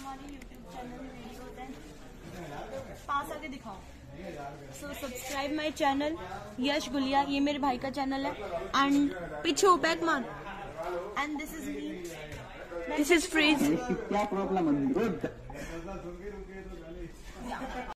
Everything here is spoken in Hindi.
हमारे YouTube चैनल में वीडियोज हैं, पास आके दिखाओ। So subscribe my channel Yash Gulia, ये मेरे भाई का चैनल है। एंड पीछे बैक मार। And this is me, this is freeze. क्या प्रॉब्लम है?